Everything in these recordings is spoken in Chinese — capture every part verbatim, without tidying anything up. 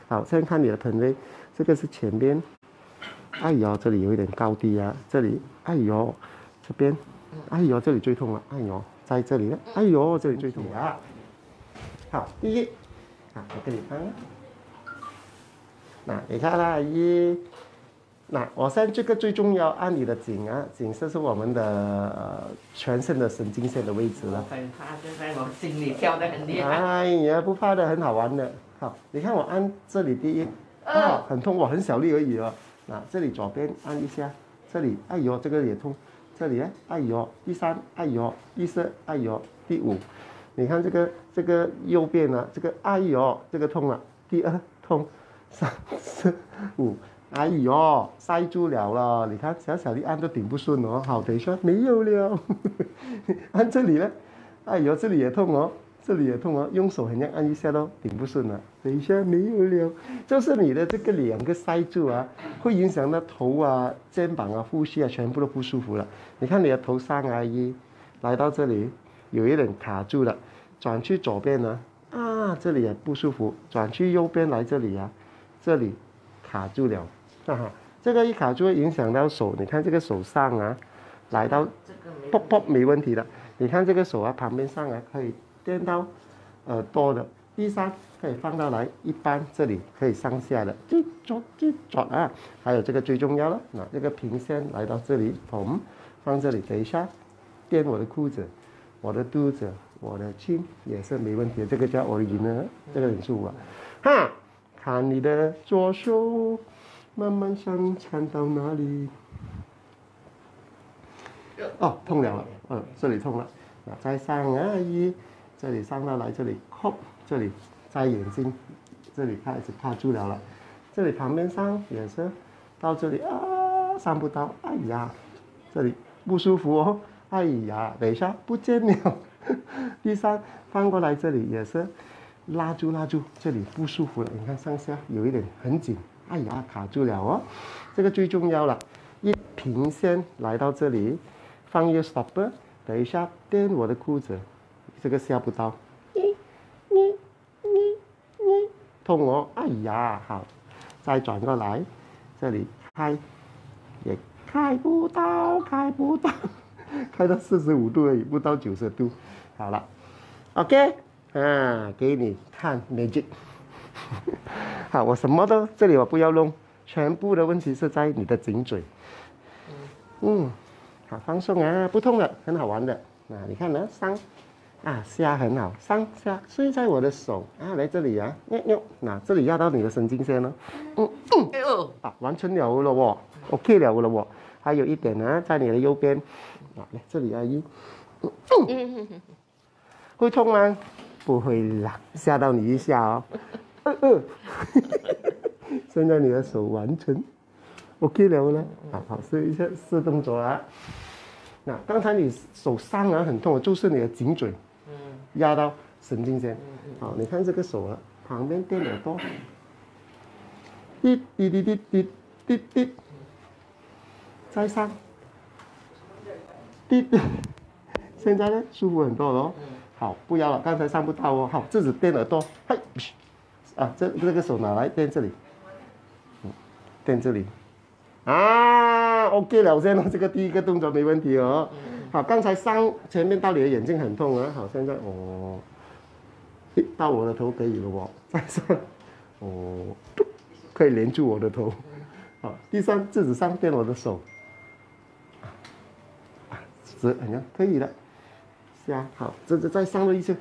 好，现在看你的臀位，这个是前边，哎呦，这里有一点高低啊，这里，哎呦，这边，哎呦，这里最痛了，哎呦，在这里呢，哎呦，这里最痛啊。好，第一，好，我给你看。那你看啦，一，那我现在这个最重要，按你的颈啊，颈这是我们的、呃、全身的神经线的位置了。 我很怕，现在我心里跳得很厉害。 哎呀，不怕的，很好玩的。好，你看我按这里第一，啊，很痛，我很小力而已哦。那这里左边按一下，这里，哎呦，这个也痛。这里呢，哎呦，第三，哎呦，第四，哎呦，第五。你看这个这个右边呢、啊，这个哎呦，这个痛了。第二痛，三四五，哎呦，塞住了了。你看小小力按都顶不顺哦。好，等一下没有了，按这里呢，哎呦，这里也痛哦。这里也痛哦，用手很像按一下都顶不顺了。等一下没有了，就是你的这个两个塞住啊，会影响到头啊、肩膀啊、呼吸啊，全部都不舒服了。你看你的头上啊，一来到这里有一点卡住了，转去左边呢，啊，这里也不舒服，转去右边来这里啊，这里卡住了，哈哈，这个一卡住会影响到手。你看这个手上啊，来到啵啵没问题的。你看这个手啊，旁边上啊可以垫到耳朵的，第三可以放到来一般这里可以上下的，记住记住啊。还有这个最重要了，那这个平线来到这里，ผม放这里，等一下垫我的裤子，我的肚子，我的筋也是没问题的，这个叫 original， 这个很舒服啊。哈，看你的左手慢慢上缠到哪里？哦，痛了了，嗯，这里痛了。那再上啊，一，这里上到来这里，扣这里，在眼睛这里开始卡住了了。这里旁边上也是，到这里啊，上不到，哎呀，这里不舒服哦，哎呀，等一下不见了。第三，翻过来这里也是，拉住拉住，这里不舒服了。你看上下有一点很紧，哎呀，卡住了哦。这个最重要了，一平线来到这里。放一个 stopper， 等一下垫我的裤子，这个下不到，你你你你痛哦，哎呀，好，再转过来，这里开也开不到，开不到，开到四十五度而已，不到九十度，好了 ，OK， 啊，给你看 magic， 好，我什么都这里我不要弄，全部的问题是在你的颈椎，嗯。好，放松啊，不痛的，很好玩的。那你看呢，上啊下很好，上下睡在我的手啊，来这里啊，扭扭，那这里压到你的神经线了，嗯嗯，啊，完成了了哦 ，OK 了了哦。还有一点呢，在你的右边，啊，来这里啊，一，嗯嗯，会痛吗？不会啦，吓到你一下哦。嗯嗯，现在你的手完成。OK 了呢，好好试一下试动作啊。那刚才你手上啊很痛，就是你的颈椎压到神经线。好，你看这个手啊，旁边垫耳朵，滴滴滴滴滴滴滴，再上，滴滴，现在呢舒服很多了哦。好，不要了，刚才上不到哦。好，这只垫耳朵，嘿，啊，这这个手拿来垫这里，垫这里。啊 ，OK 了，现在这个第一个动作没问题哦。好，刚才上前面到你的眼睛很痛啊，好，现在哦，到我的头可以了哦，再上，哦，可以连住我的头。好，第三，自己上垫我的手，啊，是，好像可以了。下，好，这这再上了一次，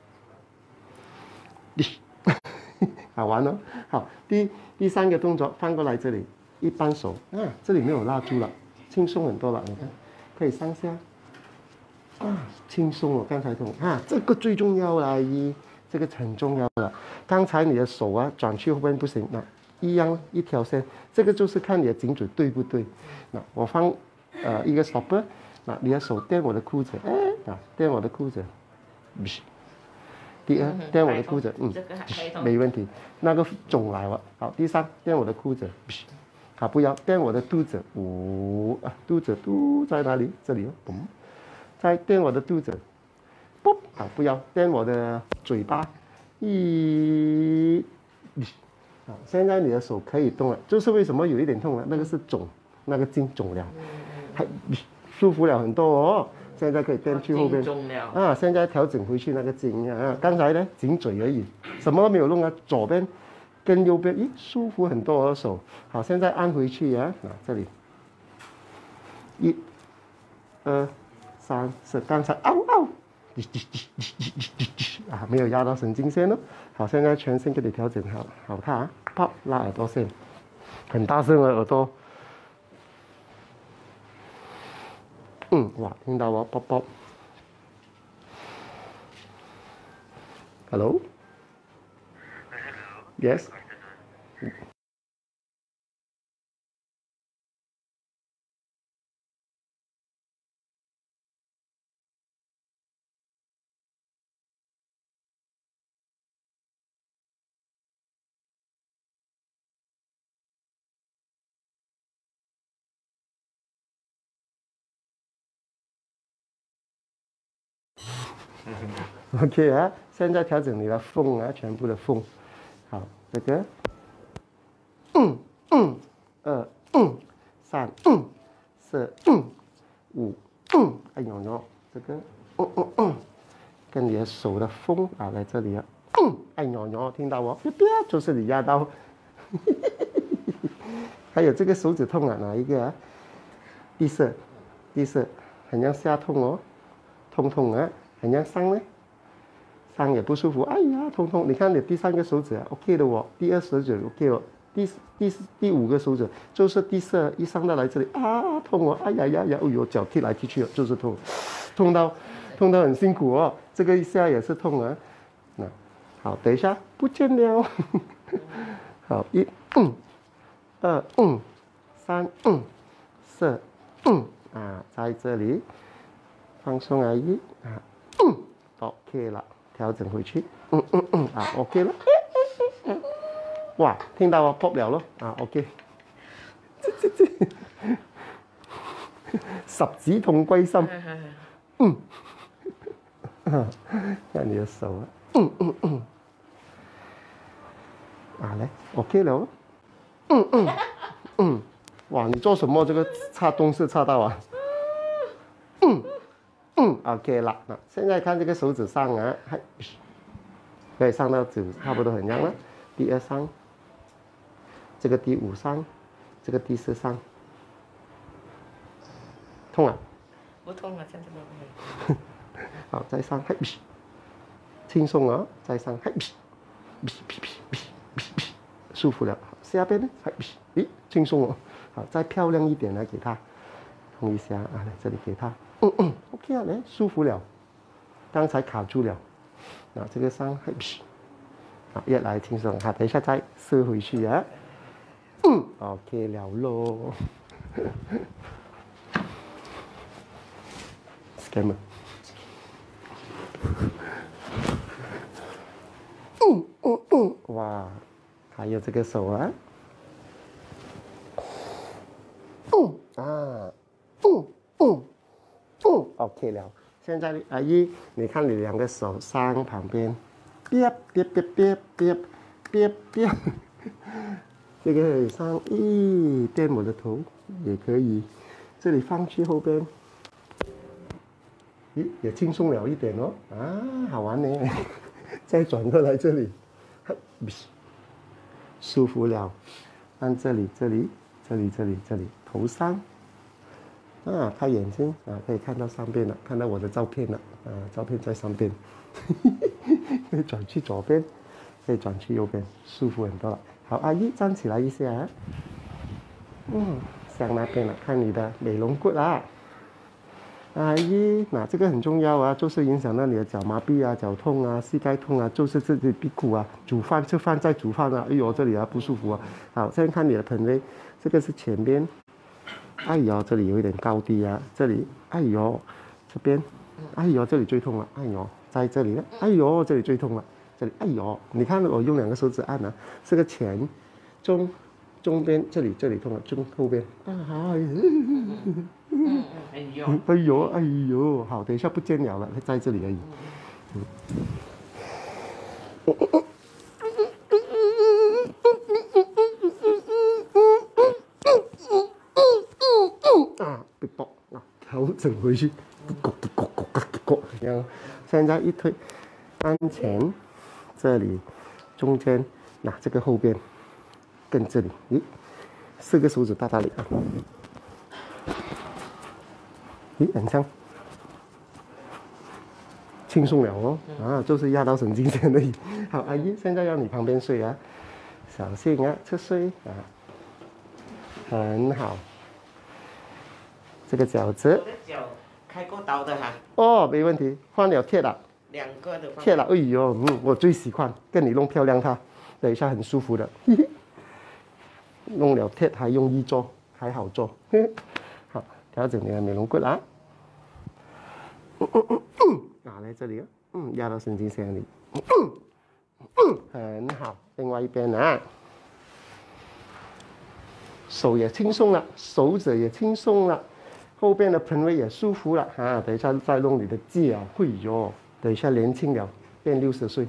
好玩哦。好，第第三个动作翻过来这里。一般手啊，这里没有拉住了，轻松很多了。你看，可以上下啊，轻松了。刚才痛啊，这个最重要了，一这个很重要了。刚才你的手啊转去后边不行，那一样一条线，这个就是看你的颈椎对不对。那我放呃一个 stopper， 那你的手垫我的裤子，哎啊垫我的裤子，不是。第二垫我的裤子，嗯，没问题，那个肿来了。好，第三垫我的裤子，不是。好，不要垫我的肚子，呜、哦、啊，肚子肚在哪里？这里哦，嘣，再垫我的肚子，嘣，好，不要垫我的嘴巴，一， 好，现在你的手可以动了，就是为什么有一点痛了，那个是肿，那个筋肿了，还舒服了很多哦。现在可以垫去后边啊，现在调整回去那个筋啊，刚才呢紧嘴而已，什么都没有弄啊，左边跟右边，咦，舒服很多哦手。好，现在按回去啊，啊这里，一、二、三、四，刚才嗷嗷，啊没有压到神经线哦。好，现在全身给你调整好，好看啊，啪拉耳朵线，很大声的耳朵。嗯，哇，听到我啵啵 ，Hello， Yes， OK 啊，现在调整你的缝啊，全部的缝。好，这个，嗯嗯，二嗯，三嗯，四嗯，五嗯，哎呦呦，这个嗯嗯嗯，跟你的手的缝啊，在这里啊，嗯，哎呦呦，听到我？别别，就是你压到。还有这个手指痛啊，哪一个啊？第四，第四，很像下痛哦，痛痛啊，很像上呢。上也不舒服，哎呀，痛痛！你看你第三个手指啊 ，OK 的哦，第二手指 OK 哦，第第第五个手指就是第四，一上到来这里啊，痛哦，哎呀呀呀，哎呦，脚踢来踢去就是痛，痛到痛到很辛苦哦，这个一下也是痛啊。那好，等一下不见了，好，一嗯，二嗯，三嗯，四嗯啊，在这里放松而已啊，嗯 ，OK 了。调整回去，嗯嗯嗯啊 ，OK 了，哇，听到我 pop 了咯啊 ，OK， 十指痛歸心，嗯，看你的手啊，嗯嗯嗯，啊來 ，OK 了，嗯嗯嗯，哇，你做什麼？這個擦東西擦到啊，嗯。嗯 ，OK 了。那现在看这个手指上啊，还可以上到指差不多很样了。第二上，这个第五上，这个第四上，痛啊？ 不痛了，现在不痛。 好，再上，嘿，轻松啊，再上，嘿，舒服了。下边呢，嘿，咦，轻松哦。好，再漂亮一点来给他，痛一下啊，来这里给他。嗯嗯 ，OK 啊，来舒服了，刚才卡住了，啊，这个伤害，啊，越来轻松，好，等一下再收回去啊，嗯 ，OK 了咯 ，scammer， 嗯嗯嗯，哇，还有这个手啊，嗯啊，嗯嗯。嗯 ，OK 了。现在阿姨，你看你两个手上旁边，别别别别别别别，这个可以上一垫我的头，也可以，这里放去后边，咦，也轻松了一点哦，啊，好玩呢。再转过来这里，舒服了，按这里这里这里这里这里头上。啊，开眼睛啊，可以看到上边了，看到我的照片了啊，照片在上边，可以转去左边，可以转去右边，舒服很多了。好，阿姨站起来一下啊，嗯，向那边了，看你的美容骨啊，阿姨，那这个很重要啊，就是影响到你的脚麻痹啊、脚痛啊、膝盖痛啊，就是这里屁股啊，煮饭吃饭再煮饭啊，哎呦这里啊不舒服啊。好，现在看你的臀围，这个是前边。哎呦，这里有一点高低啊，这里，哎呦，这边，哎呦，这里最痛了，哎呦，在这里呢，哎呦，这里最痛了，这里，哎呦，你看我用两个手指按啊，这个前、中、中边这里这里痛了，中后边，啊， 嗯嗯，哎呦， 哎呦，哎呦，好，等一下不见了了，在这里而已。嗯调整回去，咕咕咕咕咕咕，然后现在一推，按前，这里，中间，那这个后边，跟这里，咦，四个手指大大力啊，咦，很像。轻松了哦，啊，就是压到神经线而已。好，阿姨，现在要你旁边睡啊，小心啊，侧睡啊，很好。这个饺子， 我的脚开过刀的哈。 哦，没问题，换了贴了， 两个的。 贴了，哎呦，嗯，我最喜欢跟你弄漂亮它，等一下很舒服的。嘿嘿，弄了贴还容易做，还好做。嘿嘿，好，调整你的美容骨啊。嗯嗯嗯嗯，拿来这里，嗯，压到神经线里，嗯嗯，很好。另外一边啊，手也轻松了，手指也轻松了，后边的盆位也舒服了啊。等一下再弄你的脚，哎呦，等一下年轻了，变六十岁。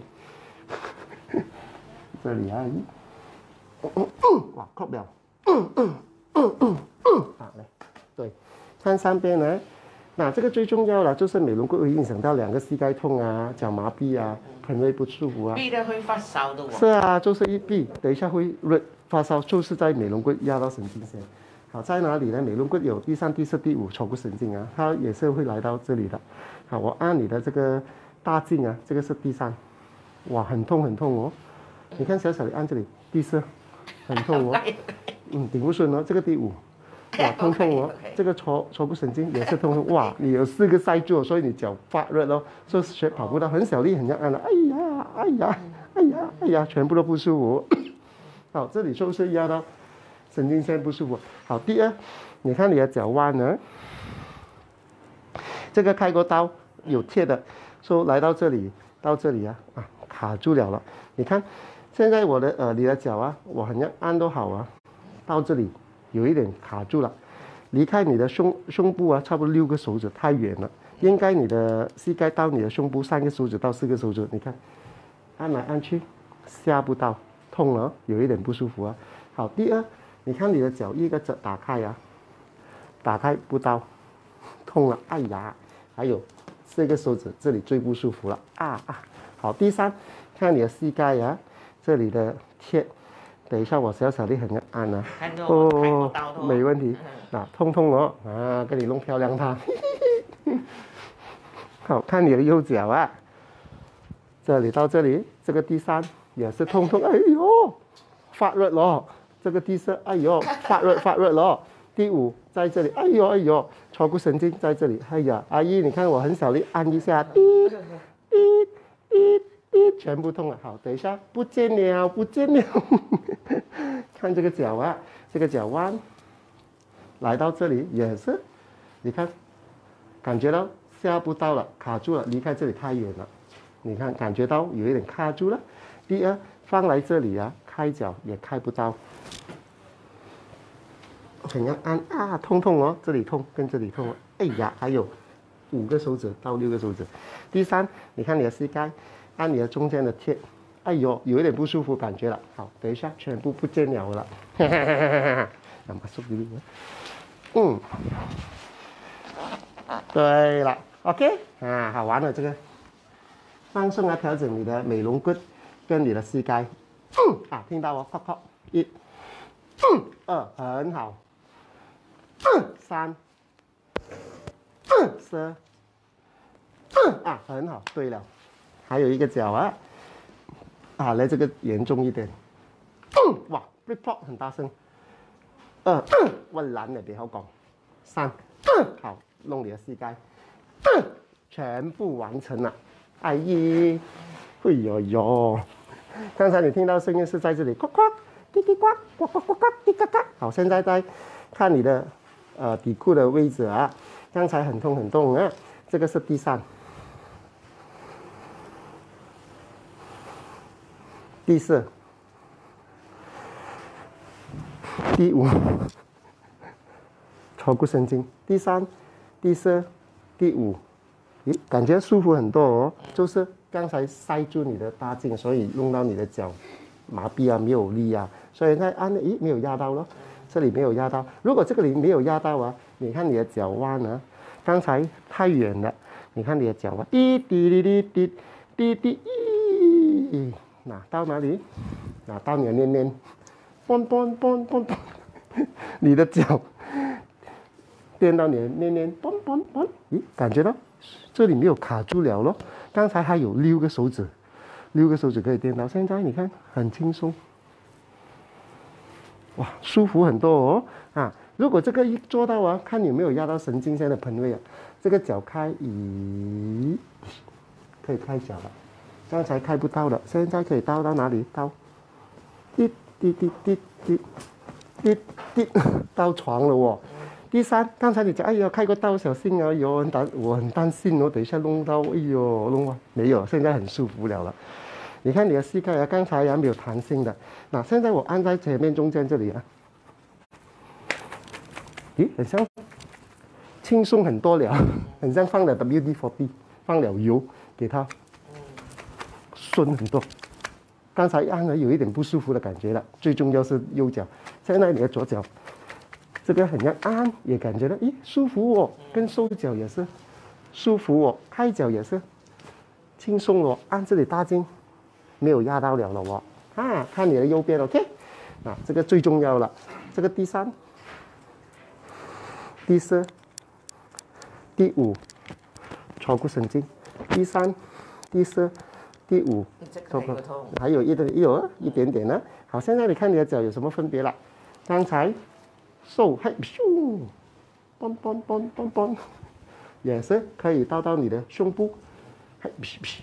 这里啊，嗯嗯嗯，哇，扣表，嗯嗯嗯嗯嗯，好来，对，看上边呢。那这个最重要了，就是美容骨会影响到两个膝盖痛啊、脚麻痹啊、盆位不舒服啊。 闭的会发烧的哦。 是啊，就是一闭，等一下会热发烧，就是在美容骨压到神经线。好，在哪里呢？美容骨有第三、第四、第五锁骨神经啊，它也是会来到这里的。好，我按你的这个大颈啊，这个是第三，哇，很痛很痛哦。你看小小的按这里，第四，很痛哦。嗯，顶不顺哦，这个第五。哇，痛痛哦！这个锁锁骨神经也是痛痛。哇，你有四个塞住，所以你脚发热咯。所以学跑步的很小力，很像按了，哎呀，哎呀，哎呀，哎呀，全部都不舒服。好，这里就是压到神经线不舒服。好，第二，你看你的脚腕呢，这个开过刀有贴的，说来到这里，到这里啊啊卡住了了。你看，现在我的呃你的脚啊，我很像按都好啊，到这里。有一点卡住了，离开你的胸胸部啊，差不多六个手指太远了，应该你的膝盖到你的胸部三个手指到四个手指，你看，按来按去，下不到，痛了，有一点不舒服啊。好，第二，你看你的脚一个指打开啊，打开不到，痛了，哎呀，还有四个手指这里最不舒服了啊啊。好，第三，看你的膝盖呀、啊，这里的贴。等一下，我小小的很按啊， 哦， 没问题。那痛痛哦，啊，给你弄漂亮它。好看你的右脚啊，这里到这里，这个第三也是痛痛，哎呦，发热了。这个第四，哎呦，发热发热了。第五在这里，哎呦哎呦，锁骨神经在这里，哎呀，阿姨，你看我很小力按一下，滴滴滴。全部痛了，好，等一下不见了，不见了。看这个脚啊，这个脚弯，来到这里也是，你看，感觉到下不到了，卡住了，离开这里太远了。你看，感觉到有一点卡住了。第二，放来这里啊，开脚也开不到。很要按啊，痛痛哦，这里痛跟这里痛哦，哎呀，还有五个手指到六个手指。第三，你看你的膝盖。按你的中间的贴，哎呦，有一点不舒服感觉了。好，等一下全部不见了了。哈哈哈哈哈！那么舒服的，嗯，对了 ，OK 啊，好玩了这个，放松啊，调整你的美容骨跟你的膝盖。嗯啊，听到哦，靠靠，一，嗯，二，很好，嗯，三，嗯，四，嗯啊，很好，对了。还有一个脚啊，啊，来这个严重一点，嗯、哇 ，flip flop 很大声，二、呃，我懒了，别好讲，三、呃，好，弄你的膝盖，呃，全部完成了，哎呀，哎呦呦，刚才你听到声音是在这里，呱呱，滴滴呱，呱呱呱呱，滴嘎嘎，好，现在在看你的呃底裤的位置啊，刚才很痛很痛啊，这个是第三。第四、第五，锁骨神经；第三、第四、第五，咦，感觉舒服很多哦。就是刚才塞住你的大颈，所以弄到你的脚麻痹啊，没有力啊，所以在按，咦，没有压到咯，这里没有压到。如果这个里没有压到啊，你看你的脚腕啊， 刚才太远了，你看你的脚啊，滴滴滴滴滴滴滴滴，拿到哪里？拿到你的黏黏，嘣嘣嘣嘣嘣，你的脚颠到你的黏黏，嘣嘣嘣，咦，感觉到这里没有卡住了咯。刚才还有六个手指，六个手指可以颠到，现在你看很轻松。哇，舒服很多哦啊！如果这个一做到啊，看有没有压到神经线的盆位啊，这个脚开，咦，可以开脚了。刚才开不到的，现在可以到到哪里？到，滴滴滴滴滴滴滴，到床了哦。第三，刚才你讲，哎呀，开个刀，小心啊！有很担，我很担心哦，等一下弄到，哎呦，弄完没有？现在很舒服了了。你看你的膝盖啊，刚才也没有弹性的。那现在我按在前面中间这里啊，咦，很像轻松很多了，很像放了 W D 四十，放了油给它，顺很多。刚才按了有一点不舒服的感觉了，最重要是右脚，现在你的左脚，这个很像按也感觉到，咦，舒服哦，跟收脚也是舒服哦，开脚也是轻松哦，按这里大筋。没有压到了了哦，啊，看你的右边 ，OK， 啊，这个最重要了，这个第三、第四、第五，坐骨神经，第三、第四、第五， 这个痛， 还有一点有一点点呢。好，现在你看你的脚有什么分别了？刚才瘦嘿咻，嘣嘣嘣嘣嘣，也是可以到到你的胸部，嘿咻咻。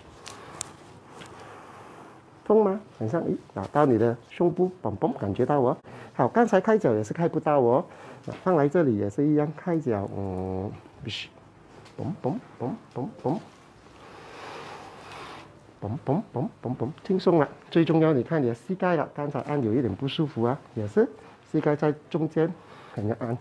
痛吗？很像，咦，打到你的胸部，嘣嘣，感觉到哦。好，刚才开脚也是开不到哦，放来这里也是一样，开脚，嗯，必须，嘣嘣嘣嘣嘣，嘣嘣嘣嘣嘣，轻松了。最重要，你看你的膝盖了，刚才按有一点不舒服啊，也是，膝盖在中间，很像按，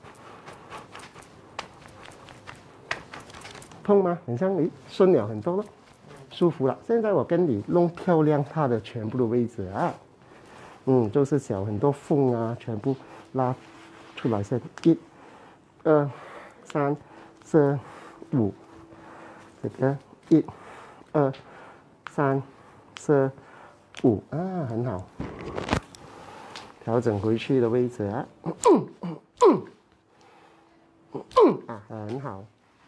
痛吗？很像，咦，顺了很多了。舒服了，现在我跟你弄漂亮它的全部的位置啊，嗯，就是小很多缝啊，全部拉出来先，一、二、三、四、五，这个一、二、三、四、五啊，很好，调整回去的位置啊，啊，很好，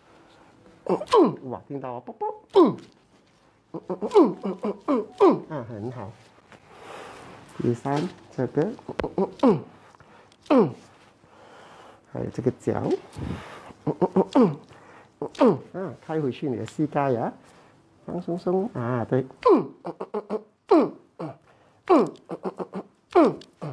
哇，听到啊，啵啵。嗯嗯嗯嗯嗯嗯嗯啊，很好。第三，这个，嗯嗯嗯嗯，还有这个脚，嗯嗯嗯嗯嗯嗯啊，开回去你的膝盖呀、啊，放松松啊，对，嗯嗯嗯嗯嗯嗯嗯嗯嗯嗯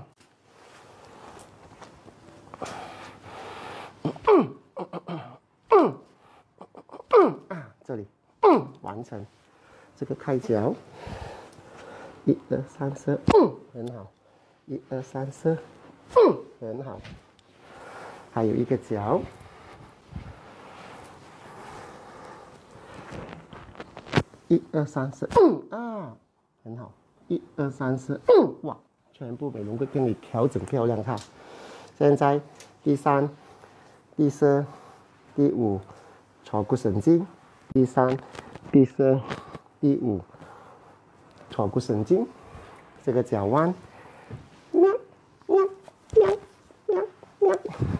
嗯嗯啊，这里，嗯，完成。这个开脚，一二三四，嗯，很好，一二三四，嗯，很好，还有一个脚，一二三四，嗯啊，很好，一二三四，嗯，哇，全部美容会给你调整漂亮哈。现在第三、第四、第五，坐骨神经，第三、第四。第五，坐骨神经，这个脚弯，喵喵喵喵喵，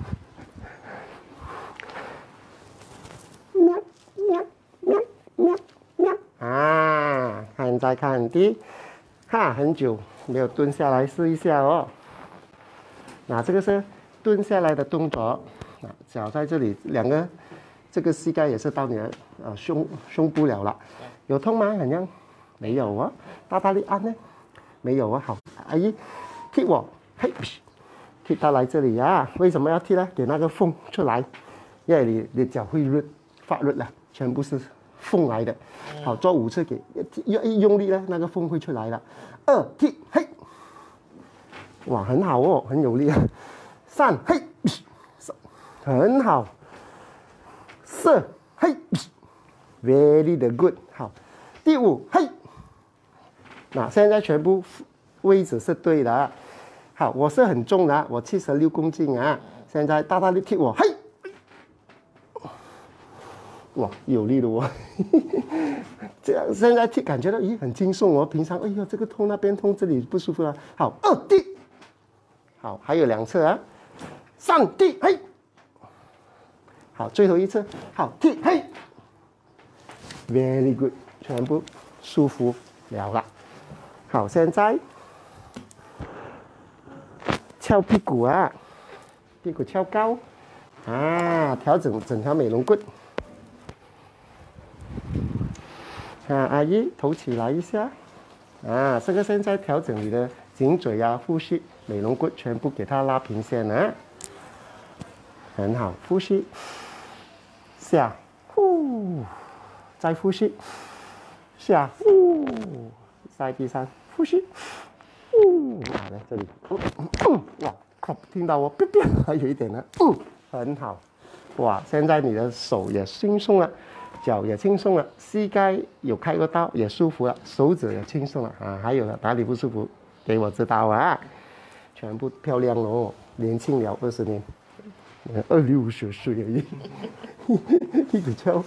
喵喵喵喵喵啊！看再看第，哈，很久没有蹲下来试一下哦。那这个是蹲下来的动作，啊，脚在这里，两个，这个膝盖也是到你的呃胸胸部了了。有痛吗？好像没有啊。大大力按呢？没有啊。好，阿姨踢我，嘿，踢到来这里呀、啊。为什么要踢呢？给那个缝出来，因为你你脚会热发热了，全部是缝来的。好，做五次给，一一用力呢，那个缝会出来了。二踢，嘿，哇，很好哦，很有力啊。三，嘿，很好。四，嘿。Very good， 好，第五，嘿，那现在全部位置是对的、啊，好，我是很重的、啊，我七十六公斤啊，现在大大力踢我，嘿， 哇，有力的哦。这样现在感觉到咦很轻松哦。平常哎呦这个痛那边痛，这里不舒服了。好，二地，好，还有两次啊，上地嘿，好，最后一次，好地嘿 ，very good， 全部舒服了了。好，现在翘屁股啊，屁股翘高啊，调整整条美龙骨。啊，阿姨头起来一下，啊，这个现在调整你的颈椎啊、呼吸、美龙骨全部给它拉平线啊，很好，呼吸，下，呼，再呼吸，下，呼，在地上呼吸，呼，好，来这里，嗯嗯，哇，听到我，哔哔，还有一点呢，嗯，很好，哇，现在你的手也轻松了。脚也轻松了，膝盖有开过刀也舒服了，手指也轻松了啊！还有了哪里不舒服，给我知道啊！全部漂亮哦，年轻了二十年，二六十岁而已，一股翘。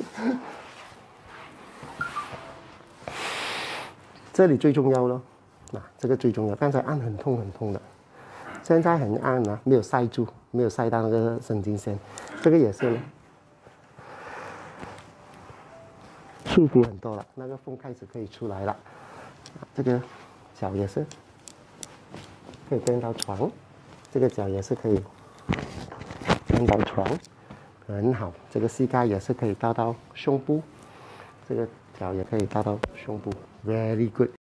这里最重要了，啊，这个最重要。刚才按很痛很痛的，现在很按啊，没有塞住，没有塞到那个神经线，这个也是呢。舒服很多了，那个风开始可以出来了。这个脚也是可以跟到床，这个脚也是可以跟到床，很好。这个膝盖也是可以到到胸部，这个脚也可以到到胸部 ，very good。